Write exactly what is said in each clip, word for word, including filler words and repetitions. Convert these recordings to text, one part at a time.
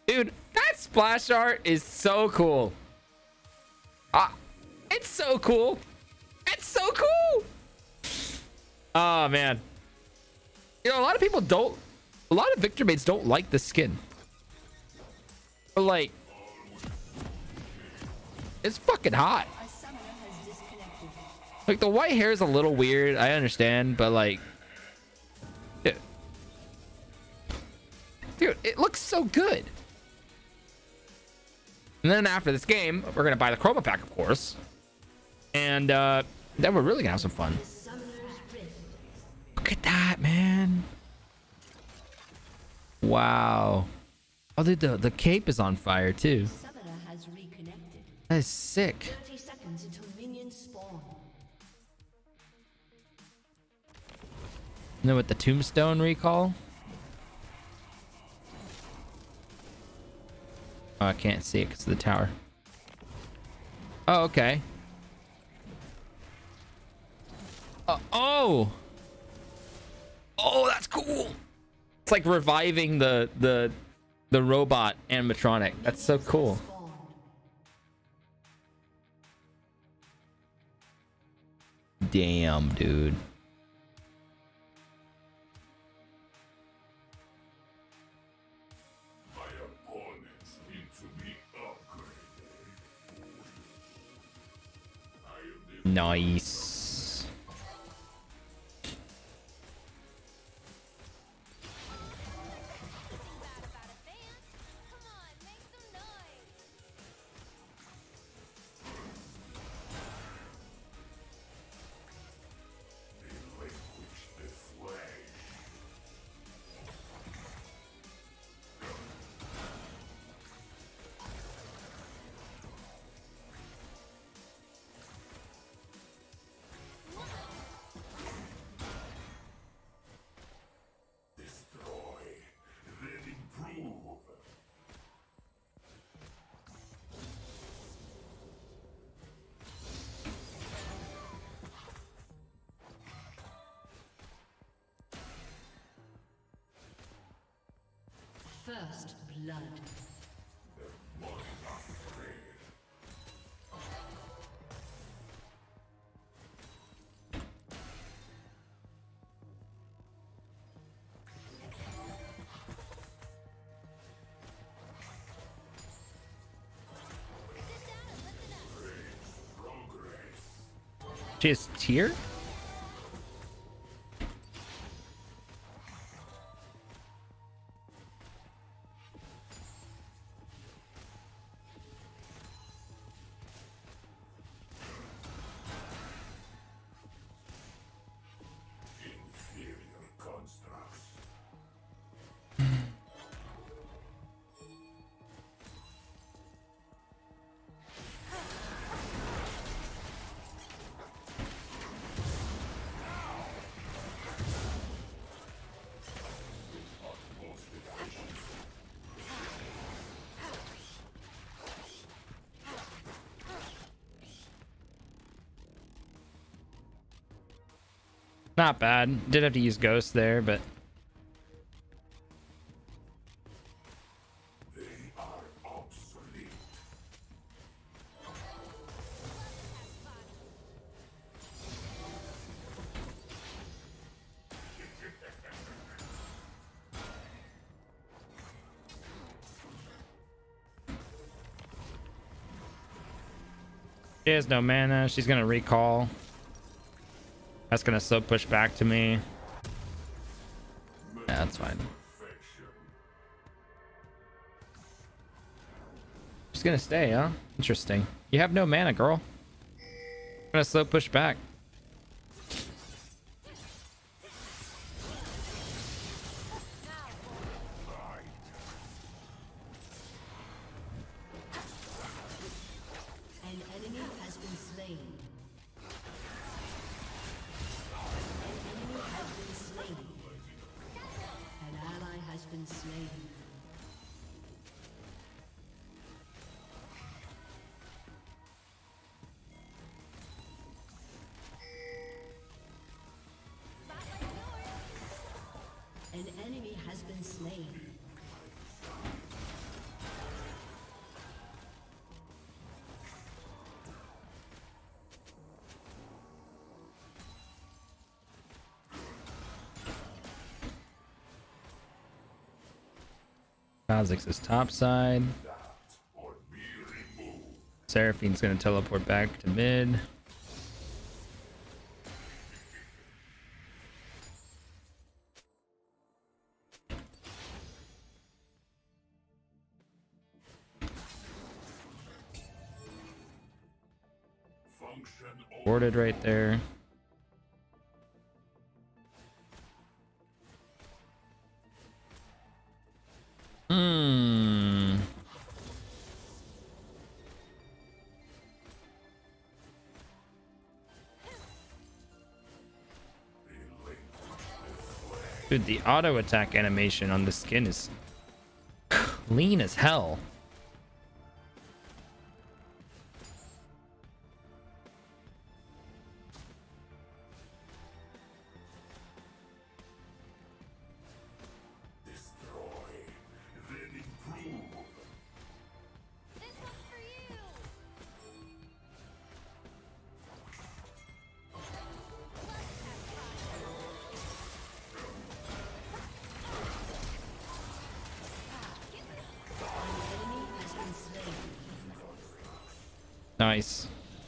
Dude, that splash art is so cool. Ah, it's so cool. It's so cool. Oh, man. You know, a lot of people don't... A lot of Victor mates don't like the skin. But, like... It's fucking hot. Like, the white hair is a little weird. I understand, but, like... Dude, dude it looks so good. And then after this game, we're going to buy the Chroma Pack, of course. And uh, then we're really going to have some fun. Look at that, man. Wow. Oh, dude, the, the cape is on fire, too. That is sick. And then with the tombstone recall. Oh, I can't see it because of the tower. Oh, okay. Uh, oh. Oh, that's cool. It's like reviving the the the robot animatronic. That's so cool. Damn, dude. Nice. First blood. She has tier? Not bad. Did have to use Ghost there, but They are obsolete. she has no mana. She's gonna recall. That's gonna so push back to me. Yeah, that's fine. She's gonna stay, huh? Interesting. You have no mana, girl. I'm gonna slow push back. An enemy has been slain. An ally has been slain. Kha'Zix is top side. or be removed. Seraphine's gonna teleport back to mid. Function over. Boarded right there. Hmm. Dude, the auto attack animation on the skin is clean as hell. Destroy, then improve. This one's for you. Enemy has been slain. Nice.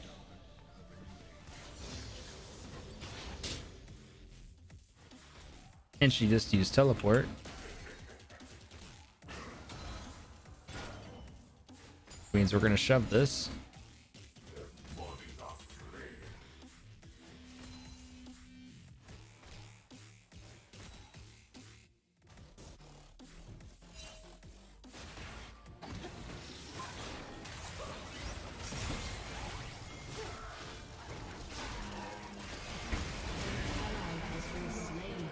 And she just used teleport. Means we're gonna shove this. Has been slain.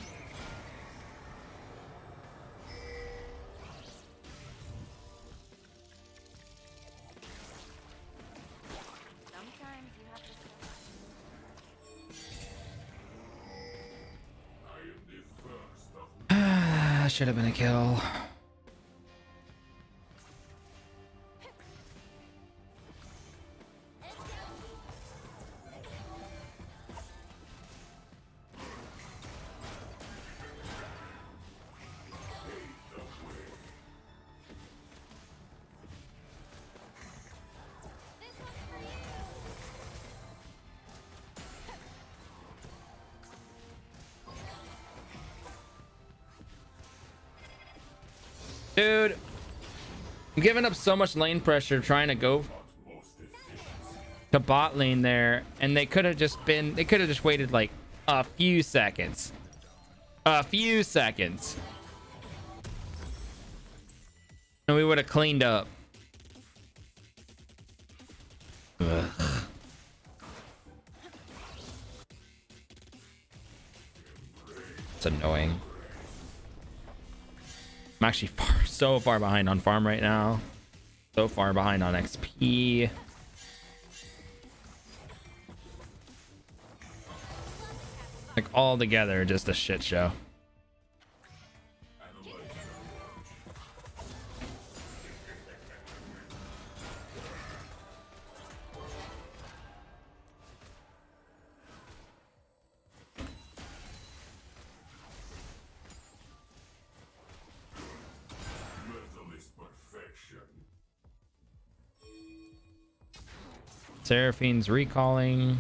Sometimes you have to stop. I am the first of Ah, should have been a kill. This one's for you. Dude, I'm giving up so much lane pressure trying to go utmost efficiency. to bot lane there, and they could have just been, they could have just waited like a few seconds. A few seconds. And we would have cleaned up. Ugh. It's annoying. I'm actually far, so far behind on farm right now. So far behind on X P. Like all together, just a shit show. Metal is perfection. Seraphine's recalling.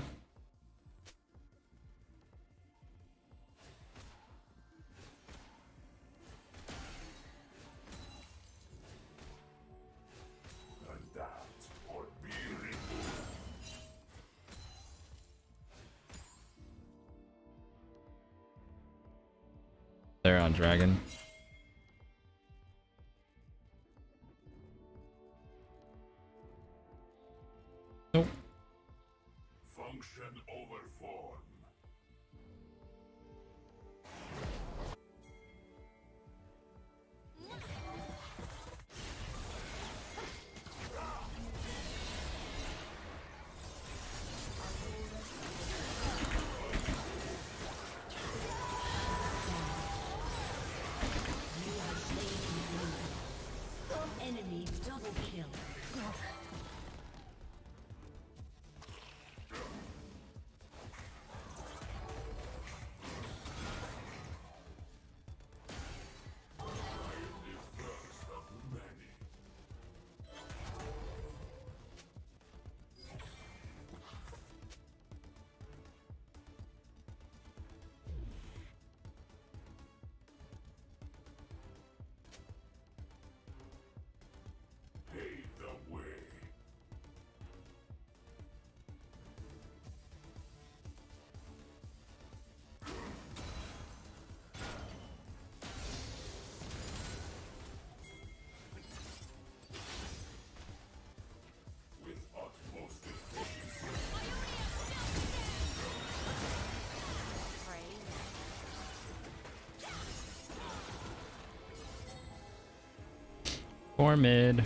Adapt or be removed. They're on dragon. Nope. Function over form. Enemy double kill. Or mid.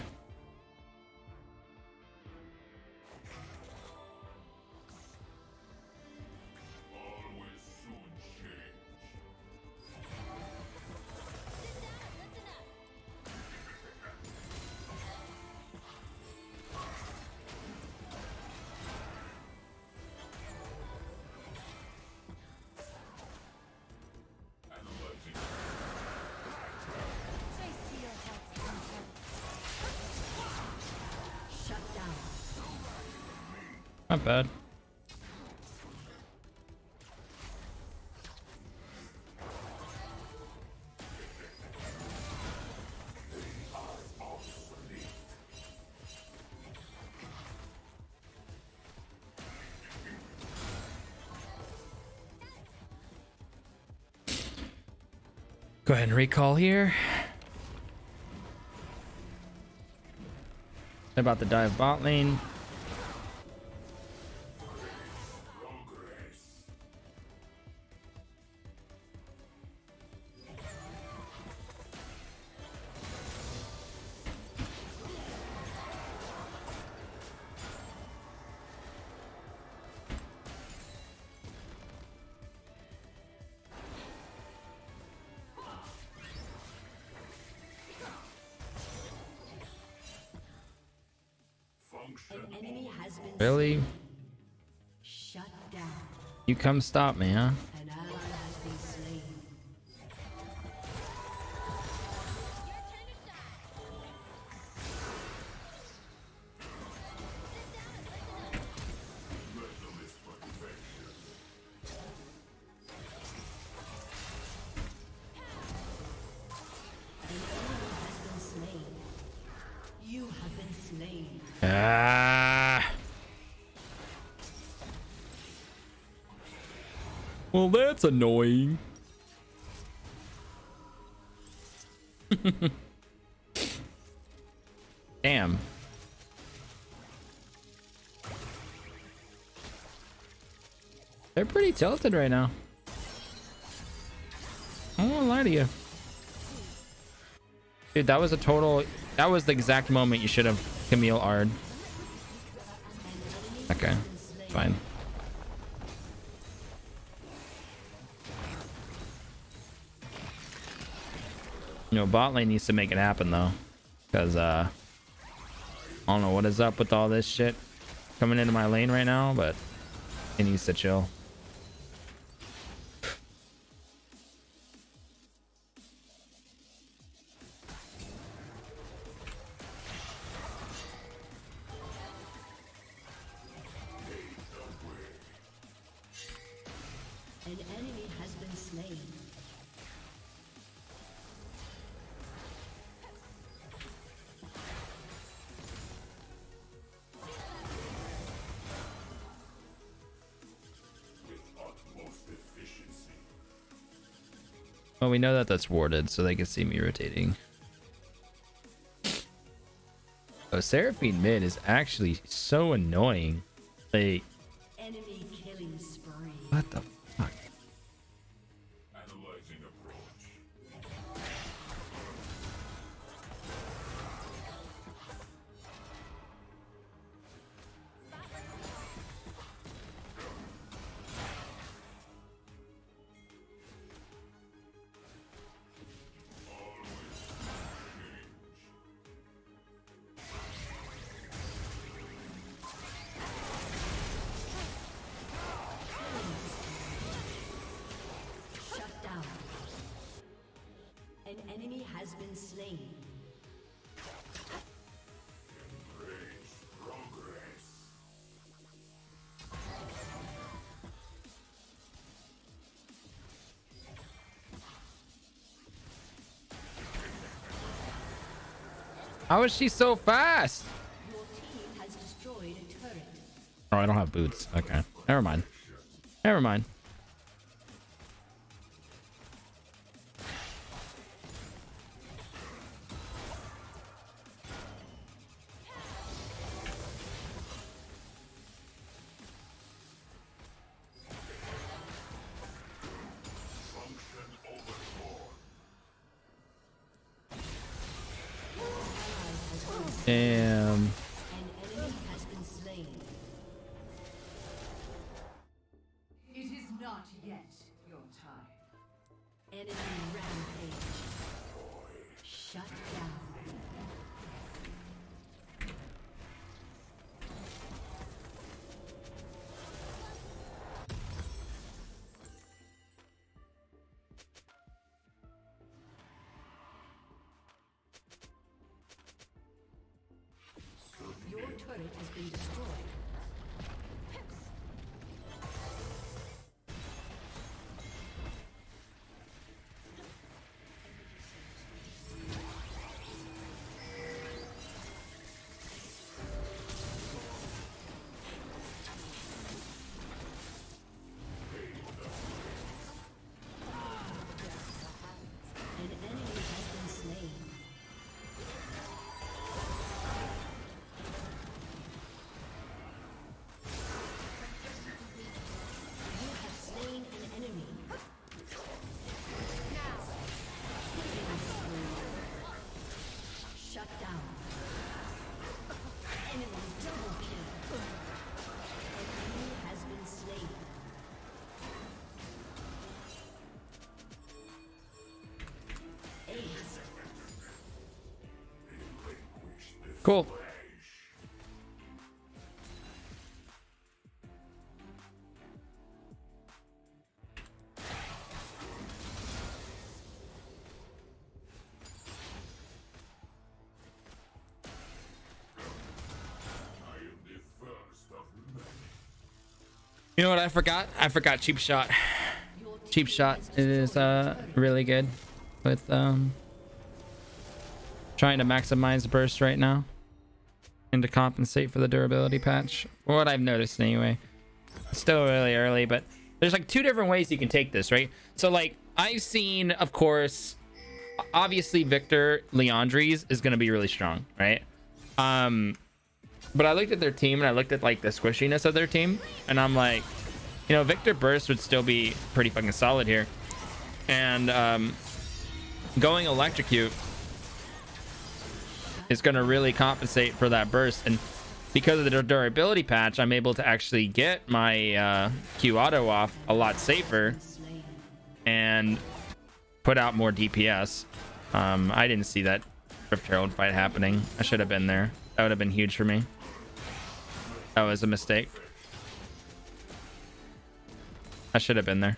All will soon change. Analyzing. Trace to your heart's content. Shut down. Not bad. Go ahead and recall here. About to dive bot lane. Progress. Function. An enemy has been Really? shut down. You come stop me, huh? An ally has been slain. Metalist perfection. An enemy has been slain. You have been slain. Ah. Well, that's annoying. Damn. They're pretty tilted right now. I won't lie to you. Dude, that was a total... That was the exact moment you should have Camille Ard. Okay, fine. You know, bot lane needs to make it happen though. Because, uh... I don't know what is up with all this shit coming into my lane right now, but it needs to chill. An enemy has been slain. With utmost efficiency. Well, we know that that's warded, so they can see me rotating. Oh, Seraphine mid is actually so annoying. Like, Enemy killing spree. what the fuck? Analyzing approach. Shut down. An enemy has been slain. Embrace progress. How is she so fast? Your team has destroyed a turret. Oh, I don't have boots. Okay, never mind. Never mind. Function overboard. Ally Damn. An enemy has been slain. It is not yet your time. Enemy rampage. Shut down. Your turret has been destroyed. An enemy has been slain. You have slain an enemy. Killing spree. Shut down. Enemy double kill. An enemy has been slain. Ace. Cool. I am the first of many. You know what I forgot? I forgot cheap shot. Cheap shot is uh really good with um trying to maximize burst right now and to compensate for the durability patch. What I've noticed anyway. Still really early, but there's like two different ways you can take this, right? So like I've seen, of course, obviously Victor Leandri's is going to be really strong, right? Um but I looked at their team and I looked at like the squishiness of their team and I'm like, you know, Victor Burst would still be pretty fucking solid here. And um going Electrocute is going to really compensate for that burst, and because of the dur- durability patch I'm able to actually get my uh Q auto off a lot safer Slain. and put out more D P S. um I didn't see that Rift Herald fight happening. I should have been there. That would have been huge for me. That was a mistake. I should have been there.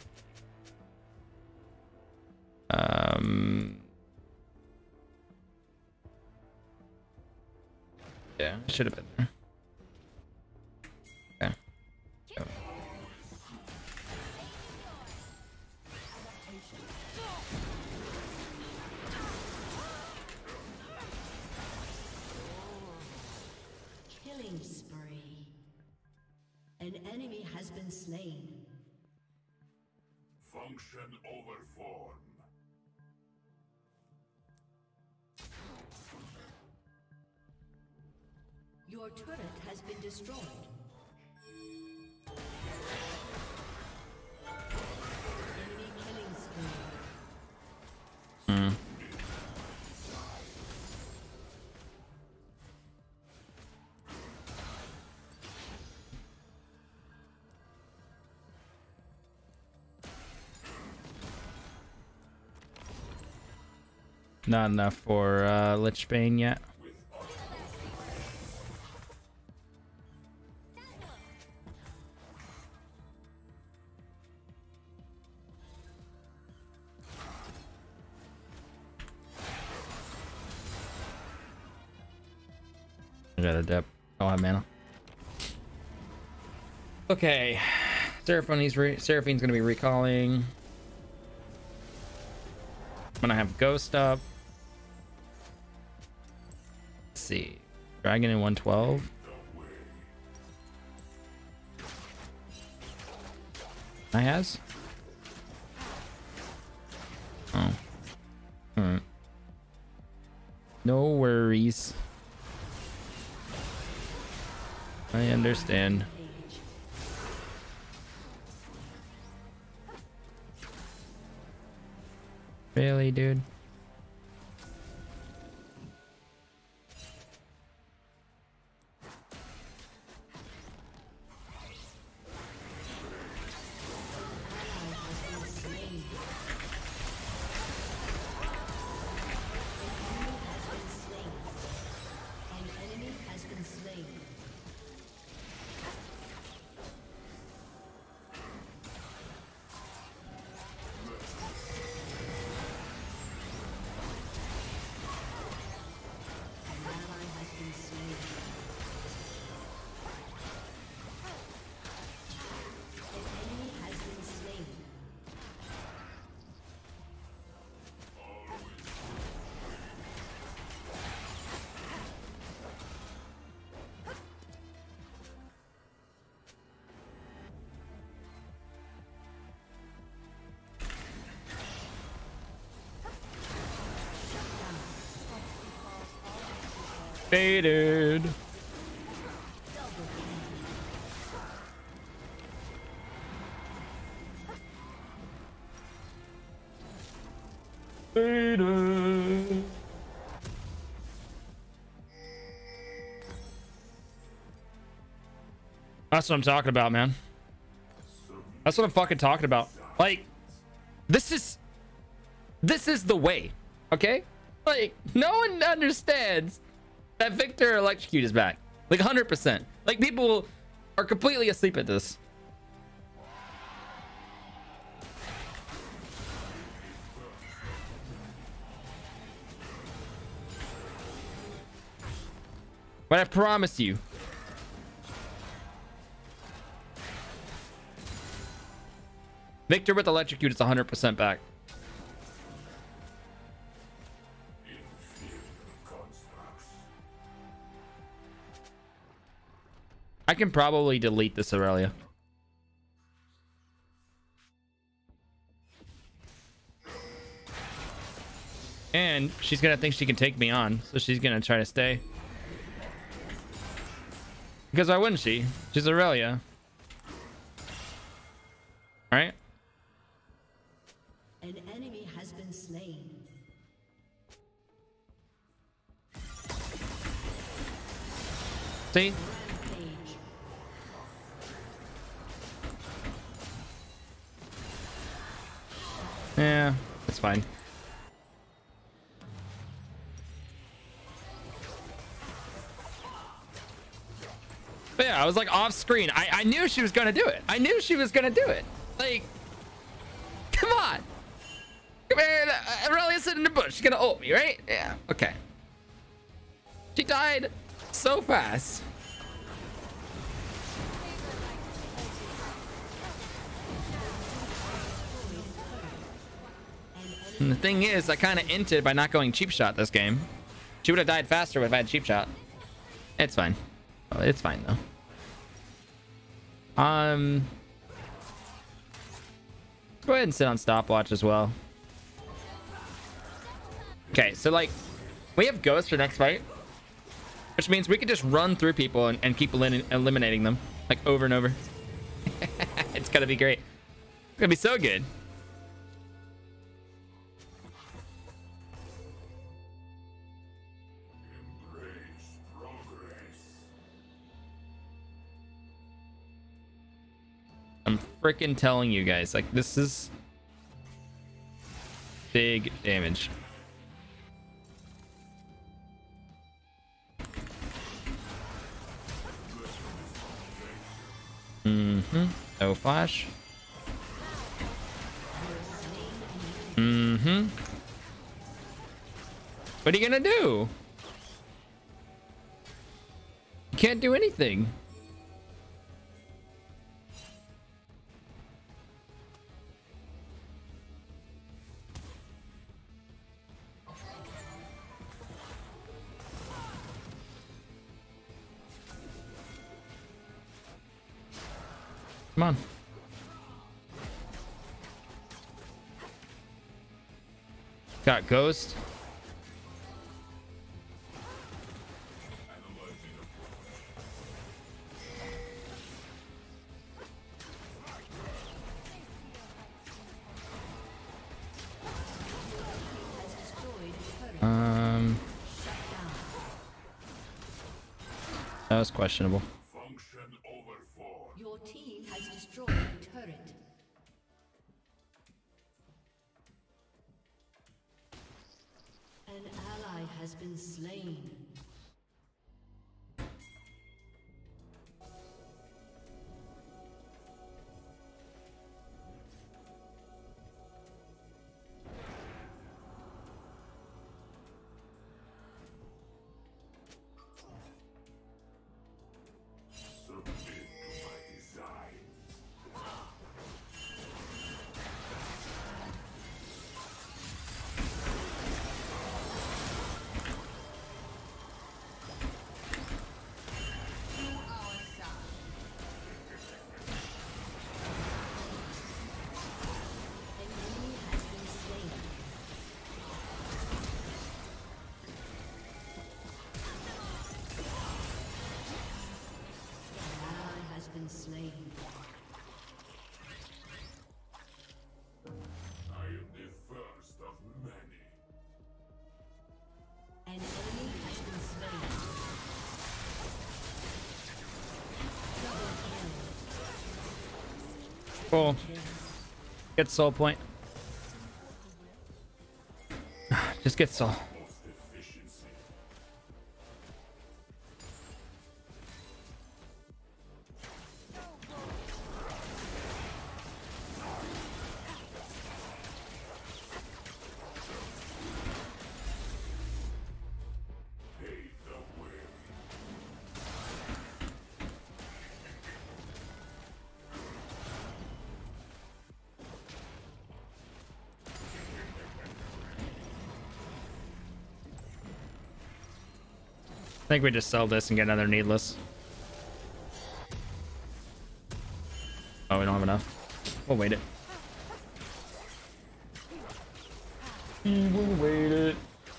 Um yeah, I should have been there. Okay. Go. Killing spree. An enemy has been slain. Function over form. Your turret has been destroyed. Enemy killing spree. Mm. Not enough for uh, Lich Bane yet. I got a dip. Oh, I have mana. Okay. Seraphine's, re Seraphine's gonna be recalling. I'm gonna have Ghost up. Let's see. Dragon in one twelve. I has? Oh. Alright. No worries. I understand. Really, dude? Faded. Faded. That's what I'm talking about, man. That's what I'm fucking talking about. Like, this is this is the way, okay? Like, no one understands that Victor Electrocute is back. Like one hundred percent. Like, people are completely asleep at this. But I promise you, Victor with Electrocute is one hundred percent back. I can probably delete this Aurelia. And she's gonna think she can take me on, so she's gonna try to stay. Because why wouldn't she? She's Aurelia. Alright. An enemy has been slain. See? Rampage. Yeah, that's fine. But yeah, I was like off screen. I, I knew she was gonna do it. I knew she was gonna do it. Like, come on. Come here. Aurelia's sitting in the bush. She's gonna ult me, right? Yeah, okay. She died so fast. And the thing is, I kind of inted by not going cheap shot this game. She would have died faster if I had cheap shot. It's fine. Oh, it's fine though. Um, go ahead and sit on stopwatch as well. Okay, so like, we have Ghost for next fight, which means we can just run through people and, and keep elim eliminating them like over and over. It's gonna be great. It's gonna be so good. I'm freaking telling you guys, like, this is big damage. Mm-hmm. No flash. Mm-hmm. What are you gonna do? You can't do anything. Come on. Got Ghost. Um, that was questionable. Function over four. Your team has destroyed a turret. An ally has been slain. Submit to my design. Cool. Get soul point. Just get soul. I think we just sell this and get another needless. Oh, we don't have enough. We'll wait it. We'll wait it.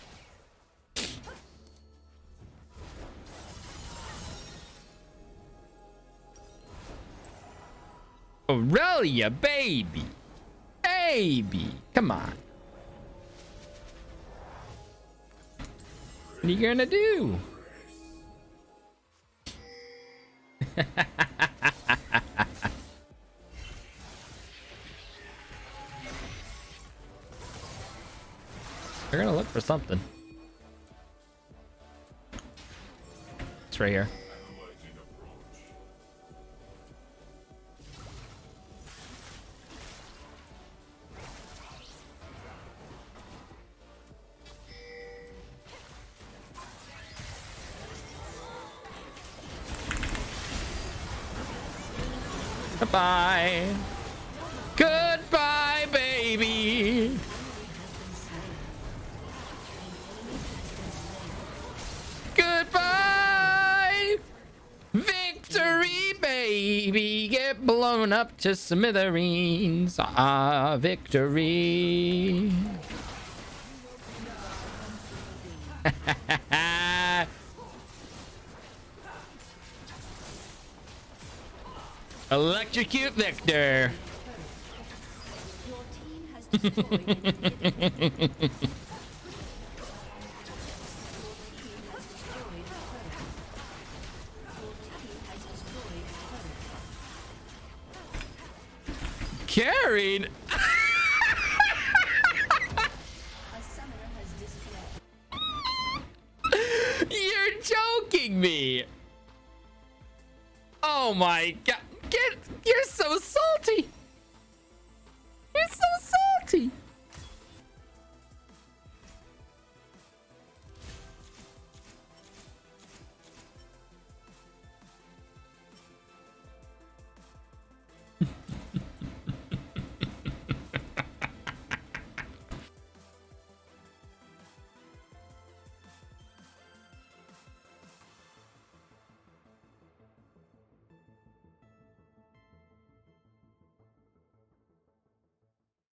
Aurelia, baby. Baby. Come on. What are you gonna do? They're gonna look for something. It's right here. Goodbye. Goodbye, baby. Goodbye. Victory, baby. Get blown up to smithereens. Ah, victory. Electrocute Victor. Your team has destroyed an inhibitor. Carried. A summoner has disconnected. You're joking me. Oh my god. Get, you're so salty. You're so salty.